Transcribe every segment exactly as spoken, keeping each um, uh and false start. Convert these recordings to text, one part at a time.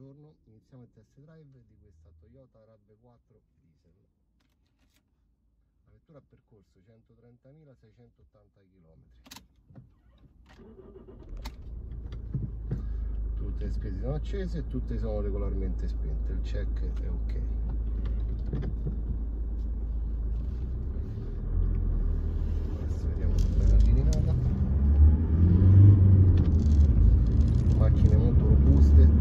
Buongiorno, iniziamo il test drive di questa Toyota RAV quattro diesel. La vettura ha percorso centotrentamila-seicentottanta chilometri. Tutte le spese sono accese e tutte sono regolarmente spente, il check è ok. Adesso vediamo tutta la allineata. Macchine molto robuste.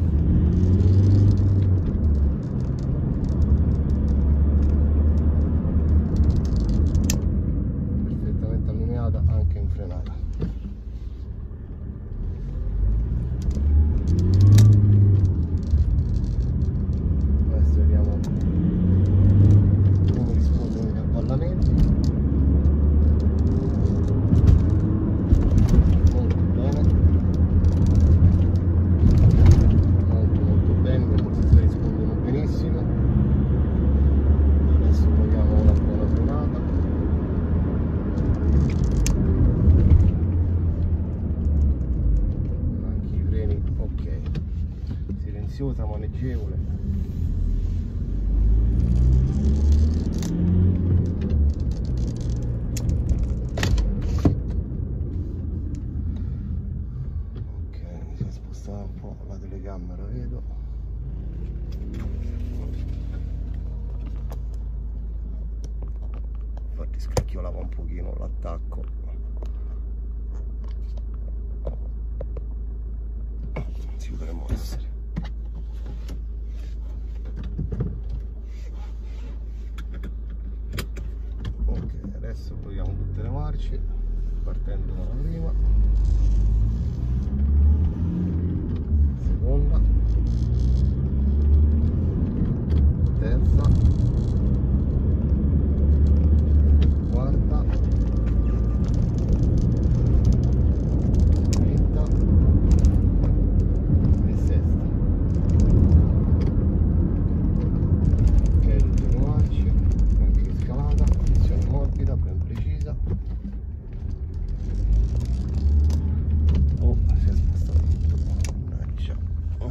Perfettamente allineata anche in frenata. Adesso vediamo come rispondono gli avvallamenti. Molto bene. Molto molto bene, le ammortizzatori rispondono benissimo. Adesso proviamo una buona frenata. Anche i freni ok, silenziosa, maneggevole. Ok, mi si è spostata un po' la telecamera, vedo. Infatti scacchiolava un pochino l'attacco. Ci potremmo essere. Ok, adesso proviamo tutte le marce partendo dalla prima, seconda, terza, quarta, quinta e sesta. Ok, tutte le marce, anche in scalata, posizione morbida, ben precisa. Oh, si è spostato tutto. Mannaggia. Oh.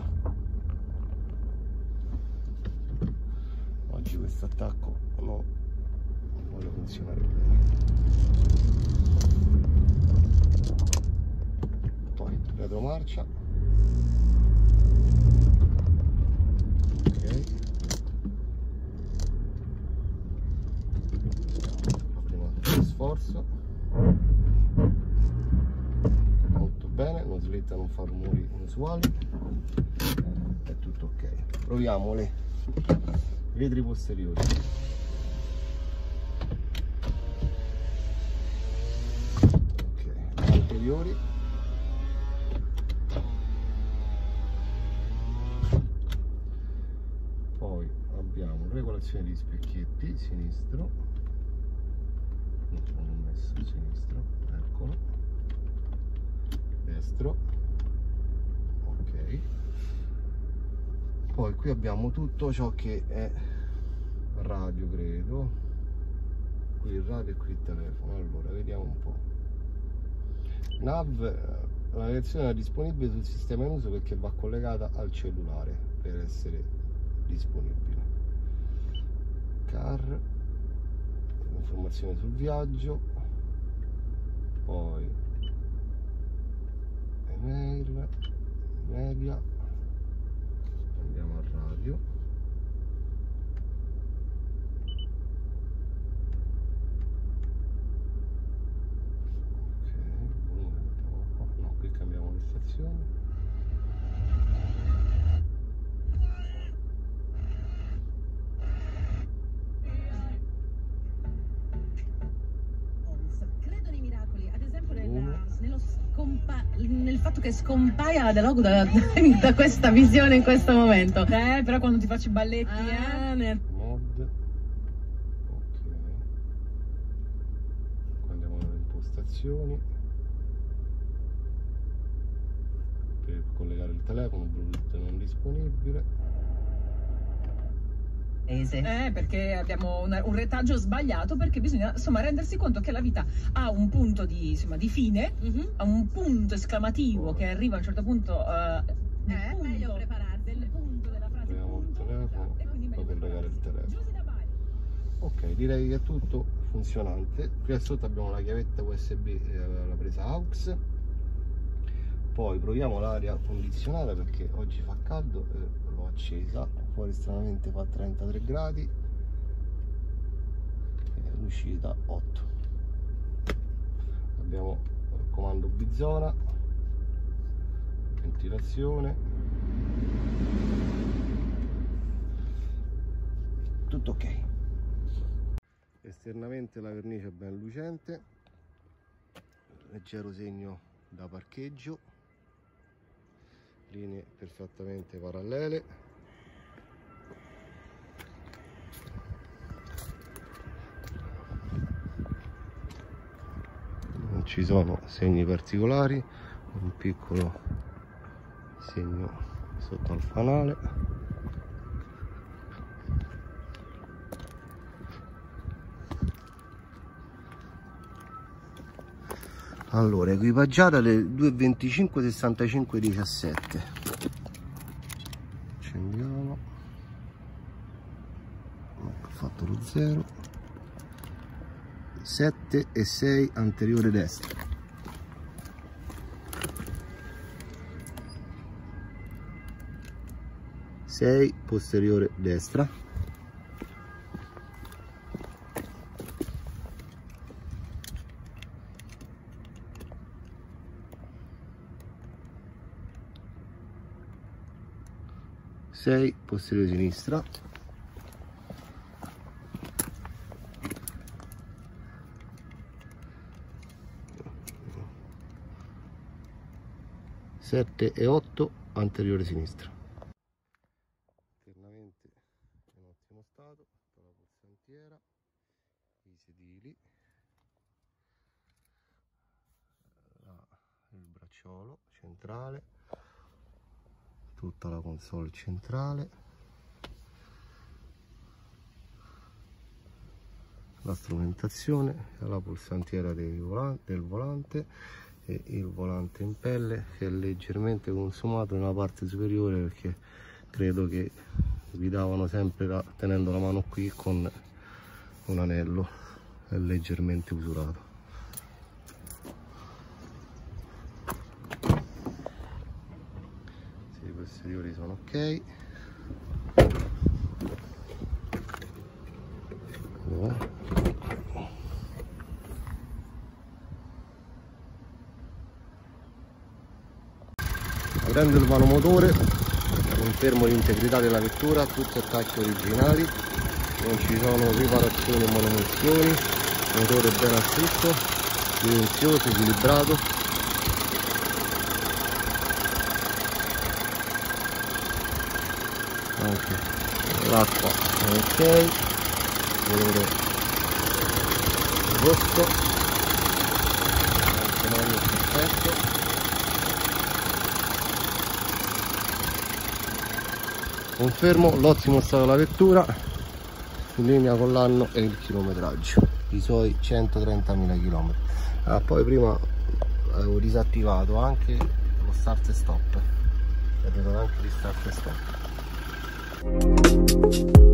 Oggi questo attacco no, non vuole funzionare bene. Poi retromarcia. Ok. Prima sforzo. Molto bene, non slitta, non fa rumori inusuali. È tutto ok. Proviamo le vetri posteriori. Ok, anteriori. Poi abbiamo regolazione di specchietti, sinistro. No, non ho messo sinistro, eccolo. Destro. Ok. Poi qui abbiamo tutto ciò che è radio, credo. Qui il radio e qui il telefono. Allora vediamo un po'. Nav, la navigazione è disponibile sul sistema in uso perché va collegata al cellulare per essere disponibile. Car, informazioni sul viaggio, poi email, media, andiamo al radio. Ok, volume, no, qui cambiamo le stazioni. Credo nei miracoli, ad esempio nella, nello scompa nel fatto che scompaia la Delogu da, da questa visione in questo momento. Eh, però quando ti faccio i balletti, Ah, eh. ne- Mod. Ok. Qua andiamo alle impostazioni. Per collegare il telefono, Bluetooth non disponibile. Eh, perché abbiamo una, un retaggio sbagliato, perché bisogna insomma rendersi conto che la vita ha un punto di, insomma, di fine, Mhm. ha un punto esclamativo che arriva a un certo punto. eh, Eh, punto. meglio prepararsi. Ok, direi che è tutto funzionante. Qui sotto abbiamo la chiavetta U S B e la presa A U X. Poi proviamo l'aria condizionata perché oggi fa caldo e l'ho accesa. Fuori stranamente fa trentatré gradi e l'uscita otto. Abbiamo il comando bizona, ventilazione, tutto ok. Esternamente la vernice è ben lucente, leggero segno da parcheggio, linee perfettamente parallele, non ci sono segni particolari, un piccolo segno sotto al fanale. Allora, equipaggiata alle due venticinque sessantacinque diciassette. Accendiamo. Ho fatto lo zero. sette e sei anteriore destra. sei posteriore destra. sei posteriore sinistra, sette e otto anteriore sinistra. Internamente in ottimo stato, la pulsantiera, i sedili, la, il bracciolo centrale, tutta la console centrale, la strumentazione, la pulsantiera del volante, del volante e il volante in pelle che è leggermente consumato nella parte superiore perché credo che guidavano sempre la, tenendo la mano qui con un anello, è leggermente usurato. I posteriori sono ok. Oh. Aprendo il vano motore confermo l'integrità della vettura, tutti attacchi originali, non ci sono riparazioni o manomissioni, motore ben asciutto, silenzioso, equilibrato. Anche l'acqua è ok, colore rosso, anche l'olio perfetto. Confermo l'ottimo stato della vettura in linea con l'anno e il chilometraggio, i suoi centotrentamila chilometri. Ah, poi prima avevo disattivato anche lo start e stop, vedete anche di start e stop.